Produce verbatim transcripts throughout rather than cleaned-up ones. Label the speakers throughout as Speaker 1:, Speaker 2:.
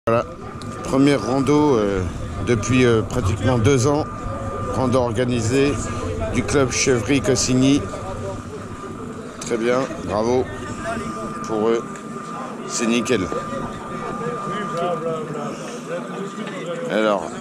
Speaker 1: Voilà, première rando euh, depuis euh, pratiquement deux ans, rando organisée du club Chevry-Cossigny. Très bien, bravo pour eux, c'est nickel. Alors,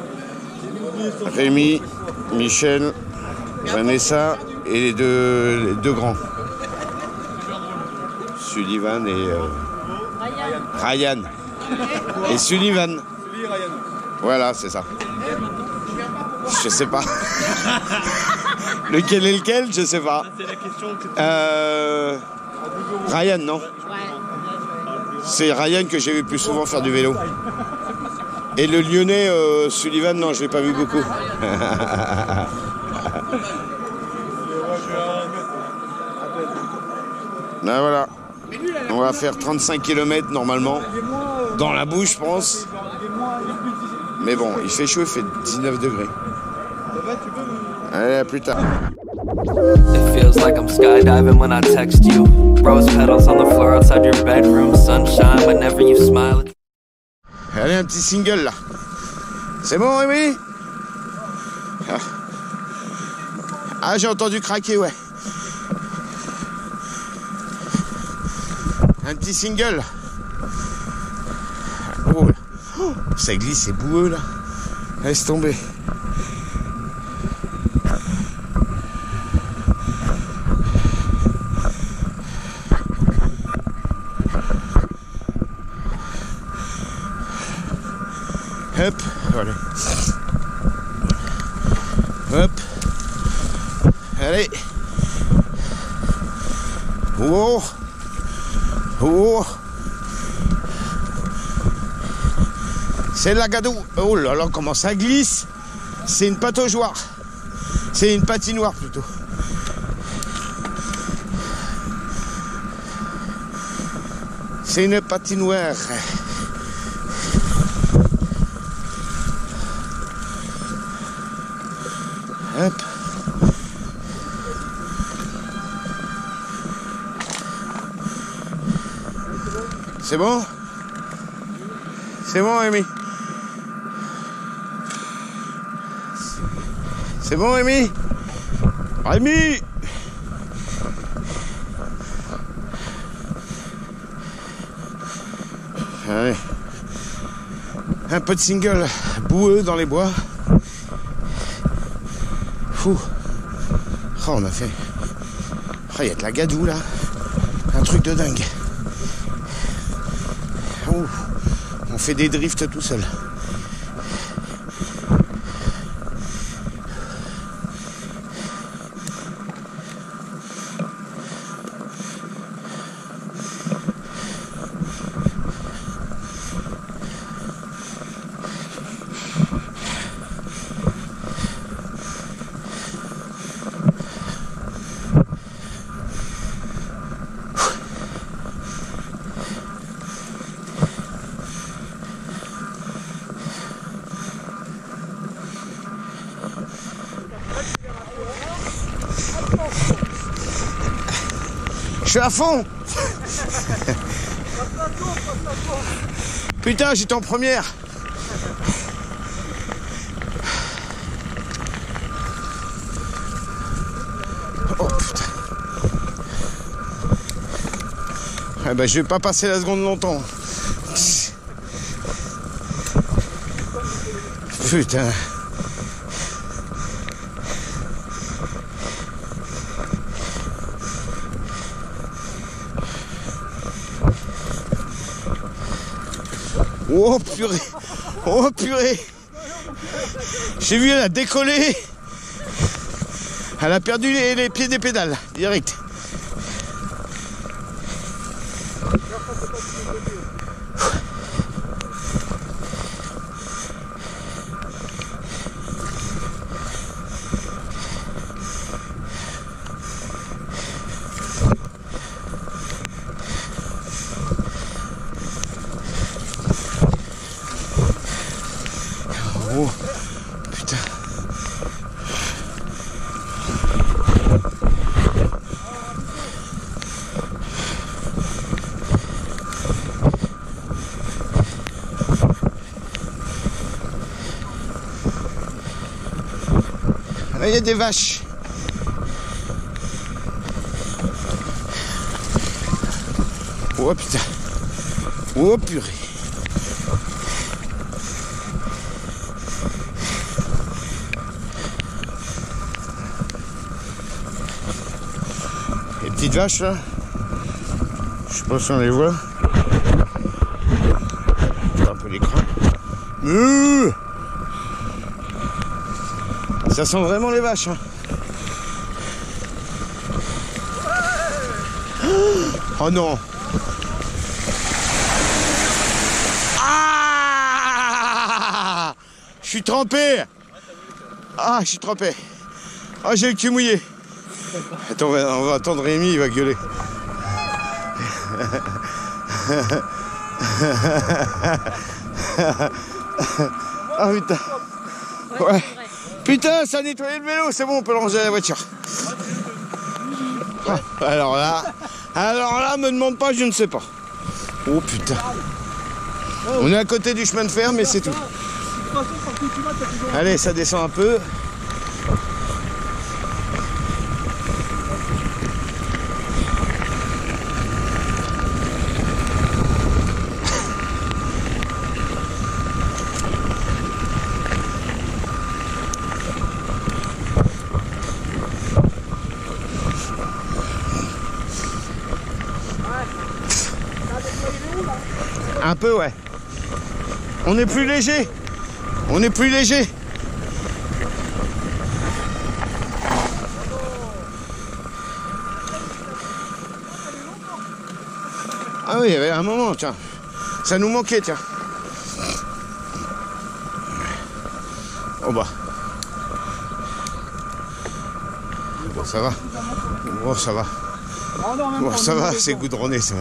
Speaker 1: Rémi, Michel, Vanessa et les deux, les deux grands. Sullivan et euh, Ryan. Et Sullivan. Voilà, c'est ça. Je sais pas. Lequel est lequel, je sais pas. Euh, Ryan, non? C'est Ryan que j'ai vu plus souvent faire du vélo. Et le Lyonnais, euh, Sullivan, non, je l'ai pas vu beaucoup. Ben voilà. On va faire trente-cinq kilomètres normalement. Dans la bouche, je pense. Mais bon, il fait chaud, il fait dix-neuf degrés. Allez, à plus tard.
Speaker 2: It feels like I'm skydiving when I text you. Rose petals on the floor outside your bedroom. Sunshine whenever you smile.
Speaker 1: Allez, un petit single là. C'est bon, Rémi? Ah, ah j'ai entendu craquer, ouais. Un petit single. Oh, là. Oh, ça glisse, c'est boueux là. Laisse tomber. Hop, voilà. Hop. Allez. Oh. Oh. C'est la gadou. Oh là là, comment ça glisse. C'est une pataugeoire. C'est une patinoire plutôt. C'est une patinoire. Hop. C'est bon? C'est bon, Rémi? C'est bon, Rémi? Rémi! Allez. Un peu de single boueux dans les bois. Fou. Oh, on a fait... Oh, il y a de la gadoue, là. Un truc de dingue. Oh. On fait des drifts tout seul. Je suis à fond. Putain, j'étais en première. Oh putain. Ah bah, je vais pas passer la seconde longtemps. Putain. Oh purée. Oh purée. J'ai vu, elle a décollé. Elle a perdu les, les pieds des pédales, direct. Oh, putain. il y a des vaches. Oh putain. Oh purée. Les petites vaches là. Je sais pas si on les voit. Un peu l'écran. Euh Ça sent vraiment les vaches. Hein. Oh non. Ah, je suis trempé. Ah, je suis trempé. Ah, j'ai le cul mouillé. Attends, on va, on va attendre Rémi, il va gueuler. Ah putain. Ouais. Putain, ça a nettoyé le vélo, c'est bon, on peut le ranger à la voiture. Ah, alors là, alors là, me demande pas, je ne sais pas. Oh putain. On est à côté du chemin de fer, mais c'est tout. Allez, ça descend un peu. Un peu, ouais. On est plus léger. On est plus léger. Ah oui, il y avait un moment, tiens. Ça nous manquait, tiens. Oh bah. Bon, ça va. Bon, ça va. Bon, ça va, c'est goudronné, ça va.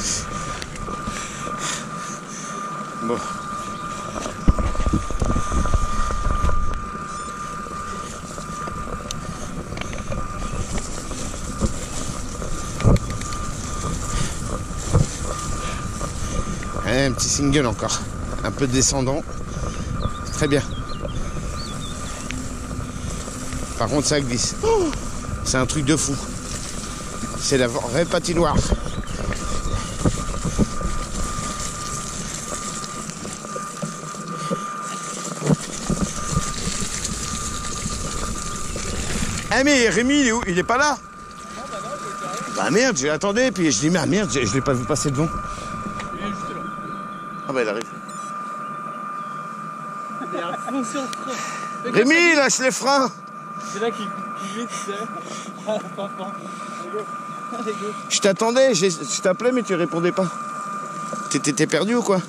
Speaker 1: Bon. Allez, un petit single encore. Un peu descendant. Très bien. Par contre, ça glisse. Oh, c'est un truc de fou. C'est la vraie patinoire. Ah mais Rémi, il est où? Il est pas là? Bah merde, j'ai attendu, puis je dis mais merde, je l'ai pas vu passer devant.
Speaker 3: Il est juste là.
Speaker 1: Ah bah il arrive.
Speaker 3: Il est à fond sur le frein.
Speaker 1: Rémi, lâche les freins.
Speaker 3: C'est là qu'il glisse, tu sais. Ah, papa. Allez, go.
Speaker 1: Je t'attendais, je t'appelais mais tu répondais pas. T'étais perdu ou quoi?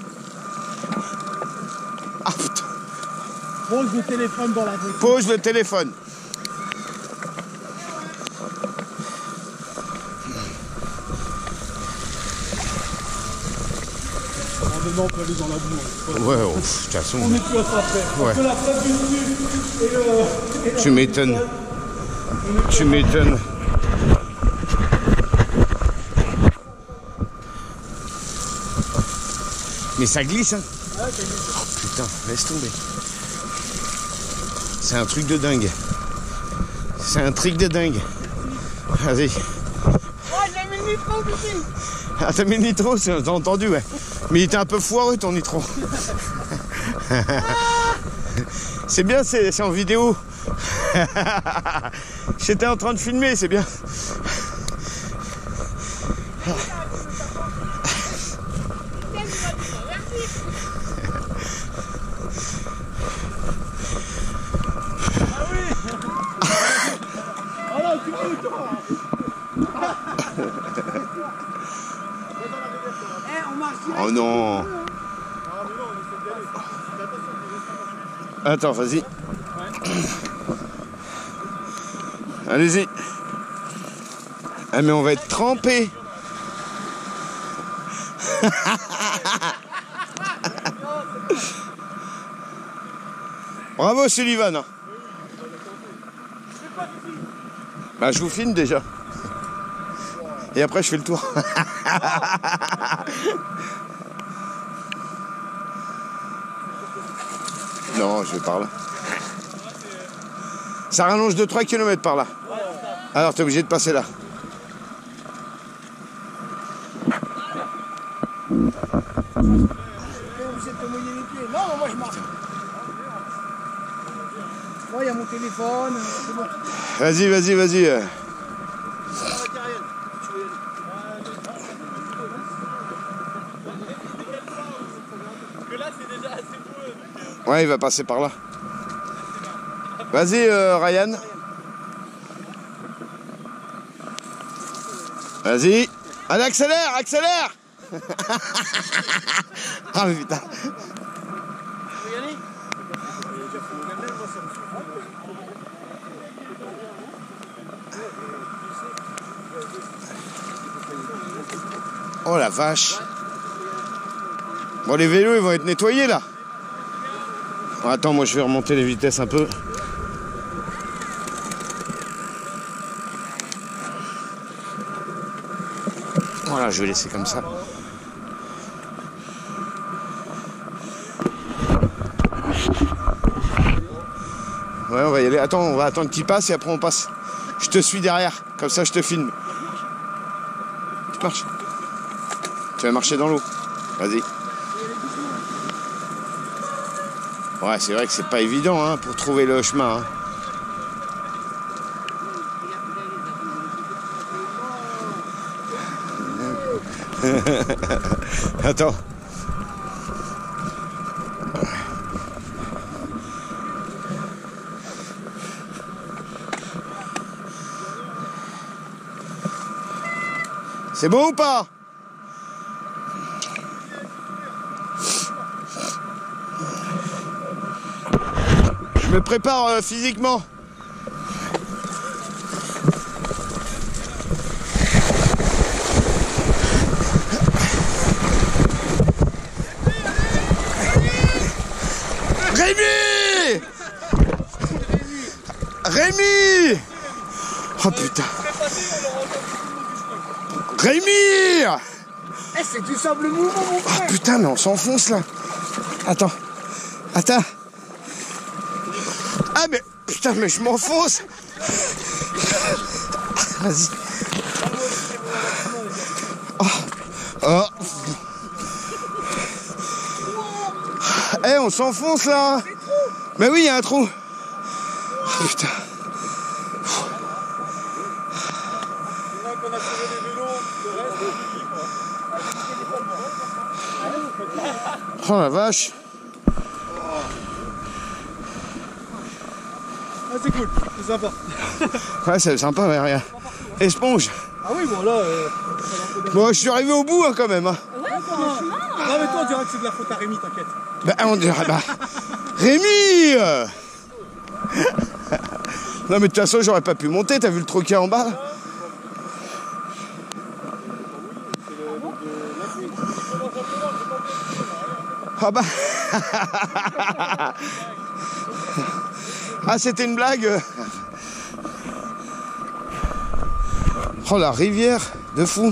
Speaker 1: Ah putain.
Speaker 3: Pose le téléphone dans la voiture.
Speaker 1: Pose le téléphone.
Speaker 3: Maintenant, on peut aller dans la boue.
Speaker 1: Ouais, oh, de toute façon.
Speaker 3: On est plus à ça après.
Speaker 1: Ouais.
Speaker 3: Entre la place du dessus et le. Et la
Speaker 1: Tu m'étonnes. Tu m'étonnes. Mais ça glisse, hein.
Speaker 3: Ah, ça glisse.
Speaker 1: Oh, putain, laisse tomber. C'est un truc de dingue. C'est un truc de dingue. Vas-y.
Speaker 3: Oh, j'ai mis le nitro ici.
Speaker 1: Ah, t'as mis le nitro, j'ai entendu, ouais. Mais il était un peu foireux, ton nitro. C'est bien, c'est en vidéo. J'étais en train de filmer, c'est bien. Oh non. Attends, vas-y. Allez-y. Ah mais on va être trempés. Bravo Sullivan. Bah je vous filme déjà. Et après je fais le tour. Non, je vais par là. Ça rallonge de trois kilomètres par là. Alors t'es obligé de passer là.
Speaker 4: Non, moi je marche. Moi, il y a mon téléphone. C'est bon.
Speaker 1: Vas-y, vas-y, vas-y. Ouais, il va passer par là. Vas-y, euh, Ryan. Vas-y. Allez, accélère, accélère. Ah putain. Oh la vache. Bon, les vélos ils vont être nettoyés là. Bon, attends, moi je vais remonter les vitesses un peu. Voilà, je vais laisser comme ça. Ouais, on va y aller. Attends, on va attendre qu'il passe et après on passe. Je te suis derrière, comme ça je te filme. Tu marches. Tu vas marcher dans l'eau. Vas-y. Ouais, c'est vrai que c'est pas évident hein, pour trouver le chemin. Hein. Attends. C'est bon ou pas? Je me prépare euh, physiquement. Rémi! Rémi! Oh putain! Rémi!
Speaker 4: Eh, c'est du sable mouvant, mon frère!
Speaker 1: Oh putain, mais on s'enfonce là! Attends! Attends! Ah mais putain, mais je m'enfonce! Vas-y! Oh! Oh! Eh, hey, on s'enfonce là! Mais oui, il y a un trou! Oh, putain! Oh la vache!
Speaker 3: Ah, c'est cool, c'est sympa.
Speaker 1: Ouais, c'est sympa, mais rien. Esponge!
Speaker 3: Ah oui, bon là. Euh,
Speaker 1: bon, je suis arrivé au bout hein, quand même. Hein.
Speaker 3: Ouais, pour un chemin. Non, mais toi, on dirait que c'est de la faute à Rémi, t'inquiète.
Speaker 1: Bah, on dirait. Bah. Rémi euh... Non, mais de toute façon, j'aurais pas pu monter, t'as vu le trou qu'il y a en bas là? Ah bah. Ah, c'était une blague. Oh, la rivière de fou.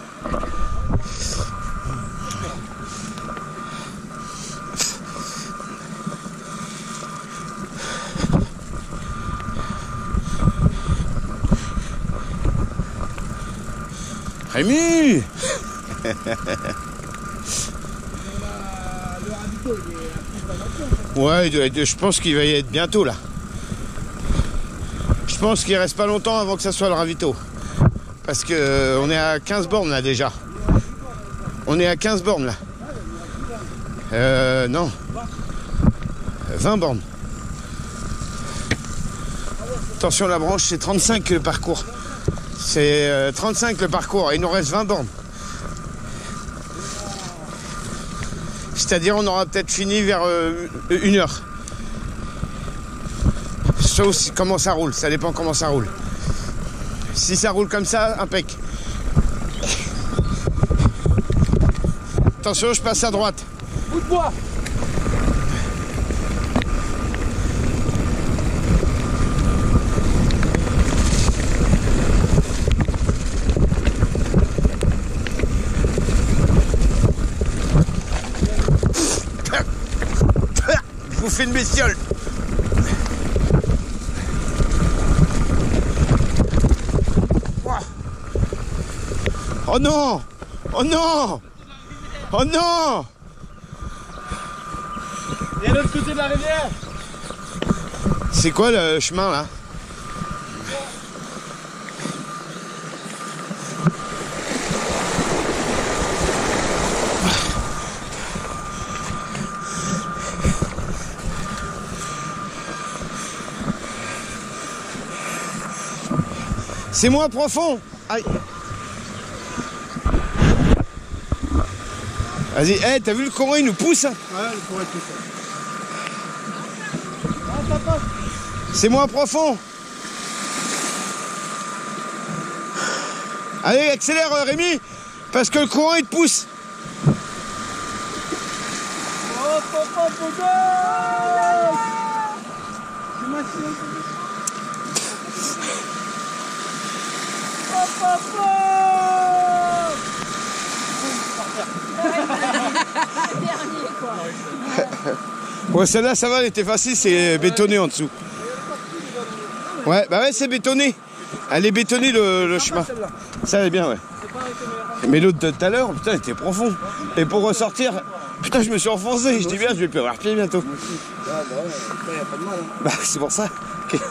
Speaker 1: Rémi. Ouais, je pense qu'il va y être bientôt là. Je pense qu'il reste pas longtemps avant que ça soit le ravito. Parce que euh, on est à quinze bornes là déjà. On est à quinze bornes là. Euh, non. vingt bornes. Attention, la branche, c'est trente-cinq le parcours. C'est euh, trente-cinq le parcours. Il nous reste vingt bornes. C'est-à-dire on aura peut-être fini vers euh, une heure. Sauf si, comment ça roule, ça dépend comment ça roule. Si ça roule comme ça, impec. Attention, je passe à droite.
Speaker 3: Bout de bois.
Speaker 1: Je vous fais une bestiole. Oh non! Oh non! Oh non!
Speaker 3: Et à l'autre côté de la rivière.
Speaker 1: C'est quoi le chemin là? C'est moins profond. Aïe. Vas-y, hé, hey, t'as vu le courant, il nous pousse hein?
Speaker 4: Ouais, le courant pousse.
Speaker 1: C'est moins profond. Allez, accélère Rémi, parce que le courant il te pousse.
Speaker 4: Oh, papa, papa. C'est ma fille. Oh, papa.
Speaker 5: Dernier quoi.
Speaker 1: Ouais, celle-là, ça va, elle était facile, c'est bétonné en dessous. Ouais, bah ouais, c'est bétonné. Elle est bétonnée le, le chemin. Ça, elle est bien, ouais. Mais l'autre de tout à l'heure, putain, elle était profond. Et pour ressortir, putain, je me suis enfoncé. Je dis bien, je vais plus avoir pied bientôt. Bah, c'est pour ça.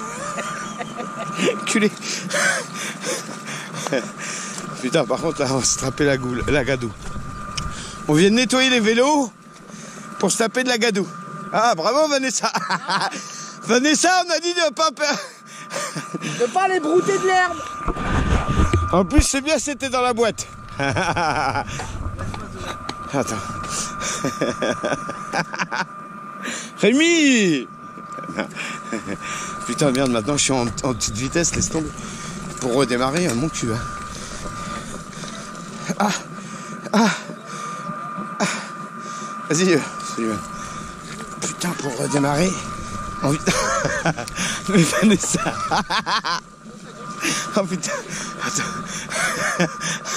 Speaker 1: Culé. Putain, par contre, là, on va se taper la, goule, la gadoue. On vient de nettoyer les vélos pour se taper de la gadoue. Ah, bravo, Vanessa. Vanessa, on a dit de pas perdre.
Speaker 4: De pas aller brouter de l'herbe.
Speaker 1: En plus, c'est bien, c'était dans la boîte. Attends. Rémi. Putain, merde, maintenant je suis en, en petite vitesse, laisse tomber. Pour redémarrer, mon cul. Hein. Ah. Ah. Ah. Vas-y. Euh, putain, pour redémarrer. Oh putain. Mais Vanessa. Oh putain. Attends.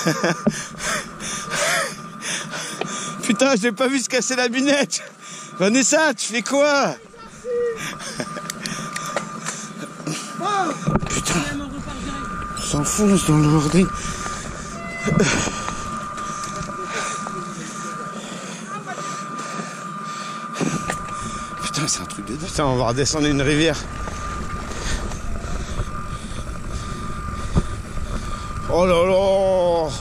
Speaker 1: Putain, je l'ai pas vu se casser la binette. Vanessa, tu fais quoi? Putain. On s'enfonce dans le bordel. Putain, c'est un truc de... Putain, on va redescendre une rivière. Oh là là.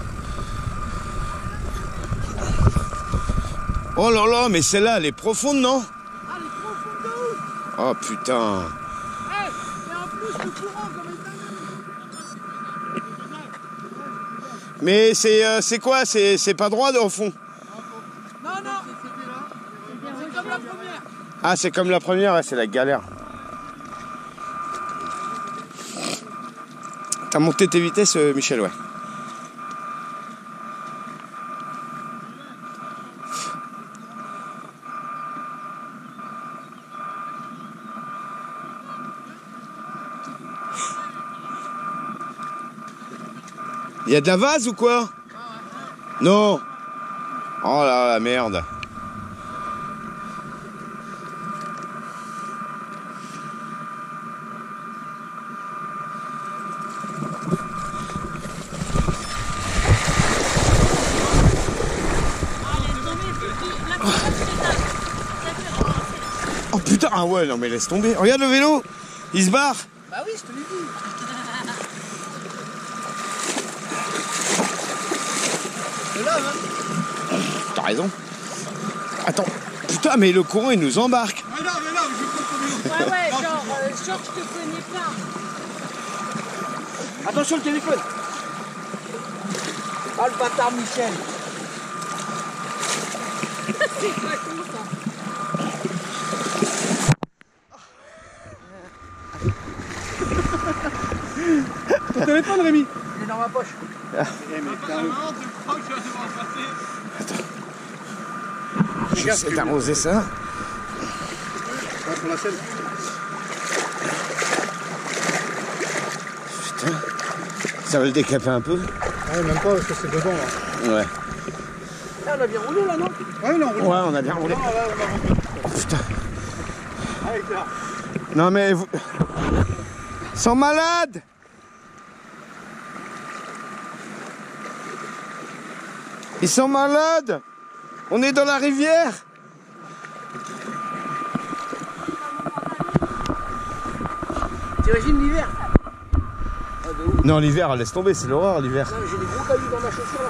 Speaker 1: Oh là là, mais celle-là, elle est profonde, non?
Speaker 4: Ah, elle est profonde de ouf.
Speaker 1: Oh putain.
Speaker 4: Hey, et en plus, le courant, comme il est...
Speaker 1: Mais c'est euh, c'est quoi? C'est pas droit au fond?
Speaker 4: Non, non, c'est comme la première.
Speaker 1: Ah, c'est comme la première, ouais, c'est la galère. T'as monté tes vitesses, euh, Michel, ouais. Il y a de la vase ou quoi? Non. Oh là la merde. Oh putain, ah ouais, non mais laisse tomber. Regarde le vélo, il se barre.
Speaker 4: Bah oui, je te l'ai dit. C'est là, hein.
Speaker 1: T'as raison. Attends, putain, mais le courant il nous embarque.
Speaker 4: Mais non, mais non, mais je vais pas
Speaker 5: Ouais, ouais, genre, euh, genre, je te connais pas.
Speaker 4: Attention le téléphone. Ah le bâtard Michel.
Speaker 5: C'est pas con ça.
Speaker 3: Ton téléphone, Rémi?
Speaker 4: Il est dans ma poche.
Speaker 1: Ah.
Speaker 3: Eh, mais putain, je crois que je vais devoir passer.
Speaker 1: Attends. J'essaie d'arroser ça.
Speaker 3: Ouais, pour la scène.
Speaker 1: Putain. Ça va le décaper un peu.
Speaker 3: Ouais, même pas parce que c'est devant là.
Speaker 1: Ouais.
Speaker 4: Ah, on a bien roulé là, non?
Speaker 3: Ouais, non, on roule.
Speaker 1: Ouais, on a bien roulé.
Speaker 3: Non, là, on a roulé.
Speaker 1: Putain.
Speaker 3: Allez, là.
Speaker 1: Non mais vous... Ils sont malades. Ils sont malades. On est dans la rivière.
Speaker 4: T'imagines l'hiver?
Speaker 1: Non, l'hiver, laisse tomber, c'est l'horreur l'hiver.
Speaker 4: J'ai des gros cailloux dans ma chaussure là.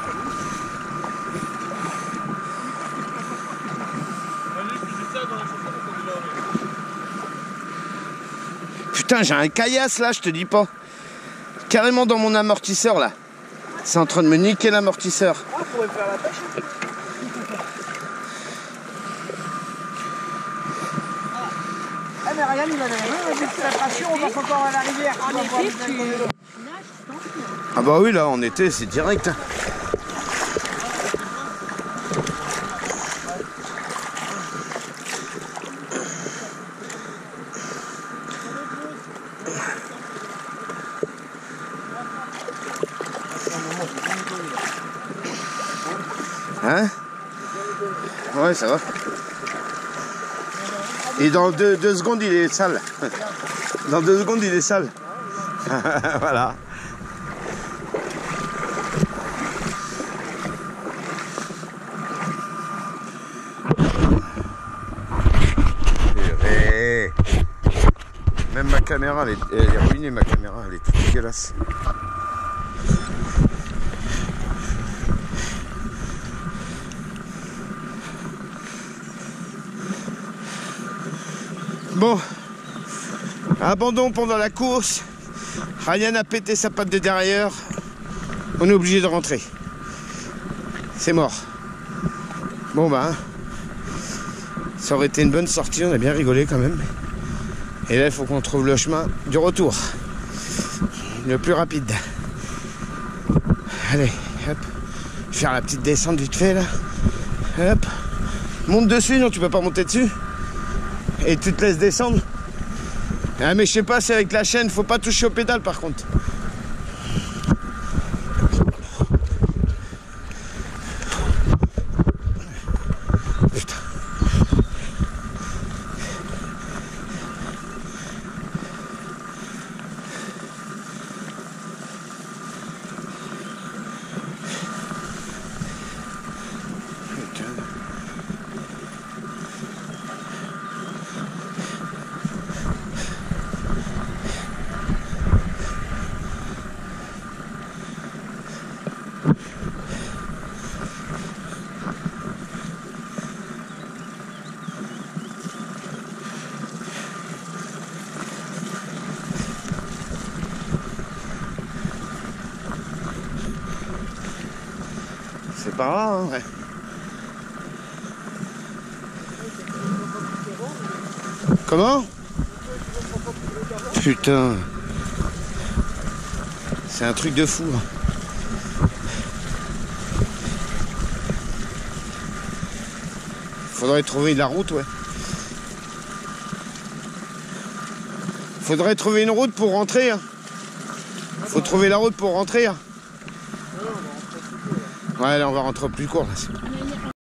Speaker 1: Putain, j'ai un caillasse là, je te dis pas. Carrément dans mon amortisseur là. C'est en train de me niquer l'amortisseur.
Speaker 4: Ah, on pourrait faire la pêche. Ah, mais Ryan, il en a un, vu que la passion, on passe encore à la rivière.
Speaker 5: En
Speaker 4: On va
Speaker 5: été,
Speaker 4: pouvoir
Speaker 5: tu
Speaker 4: mettre dans l'eau.
Speaker 5: nages sans fil.
Speaker 1: Ah bah oui, là, en été, c'est direct. Hein. Hein? Ouais, ça va. Et dans deux, deux secondes, il est sale. Dans deux secondes, il est sale. Voilà. Purée. Même ma caméra, elle est, elle est ruinée, ma caméra, elle est toute dégueulasse. Bon, abandon pendant la course. Ryan a pété sa patte de derrière. On est obligé de rentrer. C'est mort. Bon bah, hein. Ça aurait été une bonne sortie, on a bien rigolé quand même. Et là, il faut qu'on trouve le chemin du retour. Le plus rapide. Allez, hop. Faire la petite descente vite fait là. Hop. Monte dessus, non tu peux pas monter dessus. Et tu te laisses descendre. Ah mais je sais pas, c'est avec la chaîne, faut pas toucher au pédale par contre. Putain. Putain. C'est pas rare, hein, ouais. Comment? Putain. C'est un truc de fou. Hein. Faudrait trouver la route, ouais. Faudrait trouver une route pour rentrer. Hein. Faut trouver la route pour rentrer. Hein. Ouais, là on va rentrer au plus court. Là.